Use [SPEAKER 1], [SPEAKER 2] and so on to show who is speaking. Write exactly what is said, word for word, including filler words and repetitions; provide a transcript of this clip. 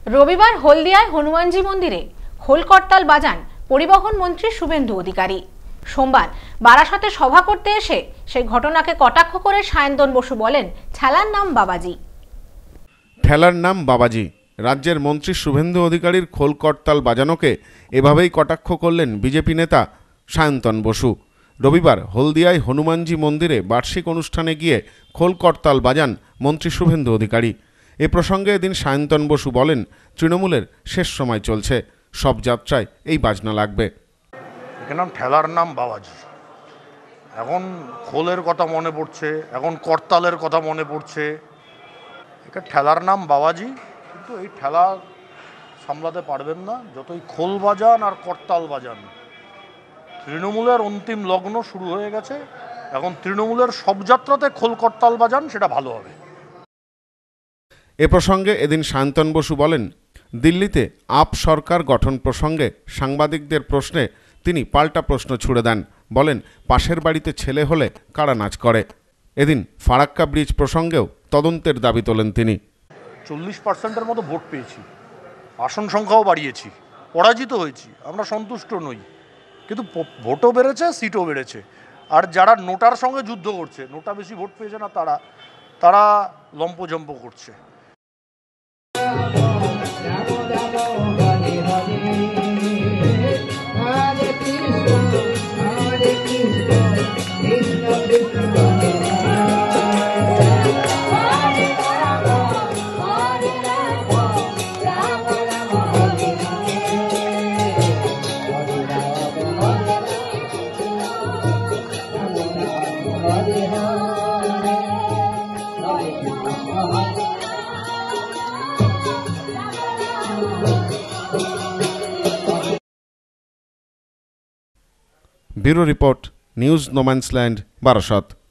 [SPEAKER 1] রবিবার হলদিয়ায় হনুমানজি মন্দিরে খোল করতাল বাজান পরিবহন মন্ত্রী শুভেন্দু অধিকারী। সোমবার বারাসতে সভা করতে এসে সেই ঘটনাকে কটাক্ষ করে সায়ন্তন বসু বলেন, ঠেলার নাম বাবাজি।
[SPEAKER 2] ঠেলার নাম বাবাজি। রাজ্যের মন্ত্রী শুভেন্দু অধিকারীর খোল করতাল বাজানোকে এভাবেই কটাক্ষ করলেন বিজেপি নেতা সায়ন্তন বসু। রবিবার হলদিয়ায় হনুমানজি মন্দিরে বার্ষিক অনুষ্ঠানে গিয়ে খোল করতাল বাজান মন্ত্রী শুভেন্দু অধিকারী। এ প্রসঙ্গে এদিন সায়ন্তন বসু বলেন, তৃণমূলের শেষ সময় চলছে, সব যাত্রায় এই বাজনা লাগবে।
[SPEAKER 3] এখানে ঠেলার নাম বাবাজি। এখন খোলের কথা মনে পড়ছে, এখন করতালের কথা মনে পড়ছে। এখানে ঠেলার নাম বাবাজি, কিন্তু এই ঠেলা সামলাতে পারবেন না যতই খোল বাজান আর করতাল বাজান। তৃণমূলের অন্তিম লগ্ন শুরু হয়ে গেছে, এখন তৃণমূলের সব যাত্রাতে খোল করতাল বাজান, সেটা ভালো হবে।
[SPEAKER 2] এ প্রসঙ্গে এদিন সায়ন্তন বসু বলেন, দিল্লিতে আপ সরকার গঠন প্রসঙ্গে সাংবাদিকদের প্রশ্নে তিনি পাল্টা প্রশ্ন ছুড়ে দেন। বলেন, পাশের বাড়িতে ছেলে হলে কারা নাচ করে। এদিন ফারাক্কা ব্রিজ প্রসঙ্গেও তদন্তের দাবি তোলেন তিনি।
[SPEAKER 3] চল্লিশ পার্সেন্টের মতো ভোট পেয়েছি, আসন সংখ্যাও বাড়িয়েছি, পরাজিত হয়েছি, আমরা সন্তুষ্ট নই, কিন্তু ভোটও বেড়েছে, সিটও বেড়েছে। আর যারা নোটার সঙ্গে যুদ্ধ করছে, নোটা বেশি ভোট পেয়েছে না, তারা তারা লম্পজম্প করছে।
[SPEAKER 2] Bureau report, news no man's land, Barasat.